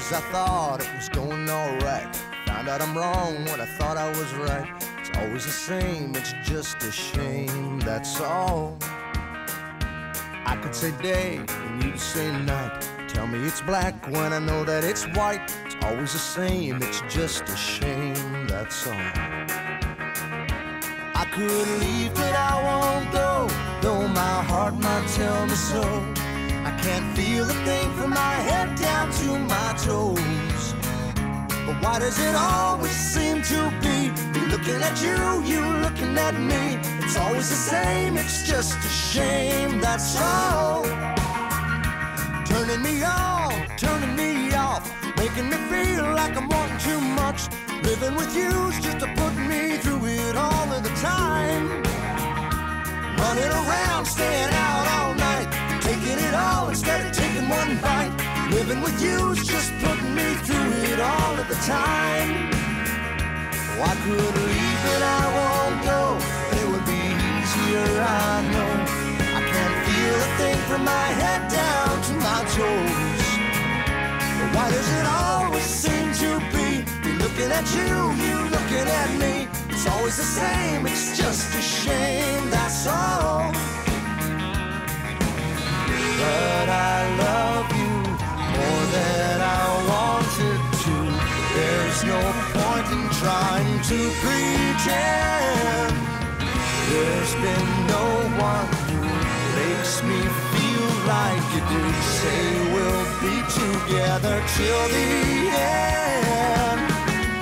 as I thought it was going alright. Found out I'm wrong when I thought I was right. It's always the same, it's just a shame, that's all. I could say day and you'd say night. Tell me it's black when I know that it's white. It's always the same, it's just a shame, that's all. I could leave but I won't go, though my heart might tell me so. I can't feel a thing from my head down to my toes. But why does it always seem to be me looking at you, you looking at me? It's always the same, it's just a shame, that's all. Turning me on, turning me off, making me feel like I'm wanting too much. Living with you's just to put me through it all of the time. Running around, staying out all night, taking it all instead of taking one bite. Living with you's just putting me through it all of the time. Oh, I could leave but I won't go. It would be easier, I know. I can't feel a thing from my head down to my toes. But why does it always seem to be me looking at you, you looking at me? It's always the same, it's just a shame, that's all. But I love you more than I wanted to. There's no point in trying to pretend. There's been no one who makes me feel like you do. Say we'll be together till the end.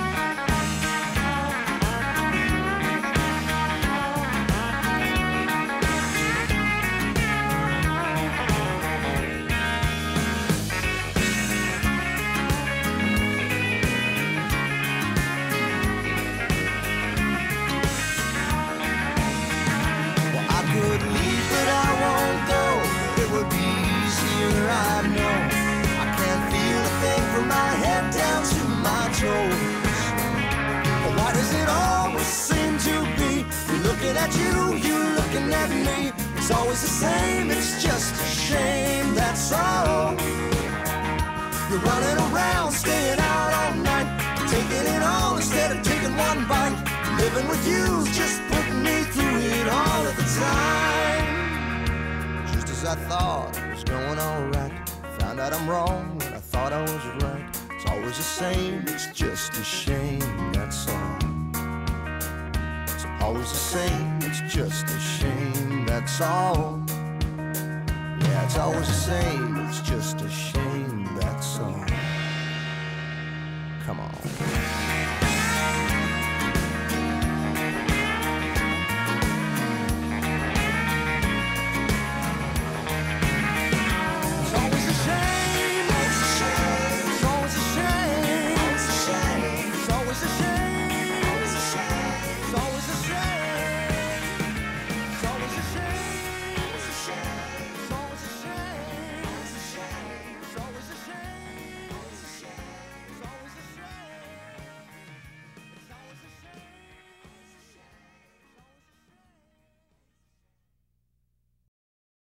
Could leave but I won't go. It would be easier, I know. I can't feel a thing from my head down to my toes. But why does it always seem to be me looking at you, you looking at me? It's always the same, it's just a shame, that's all. You're running around, staying out all night, taking it all instead of taking one bite. Living with you's just putting me through it all of the time. Just as I thought it was going alright, found out I'm wrong when I thought I was right. It's always the same, it's just a shame, that's all. It's always the same, it's just a shame, that's all. Yeah, it's always the same, it's just a shame, that's all. Come on.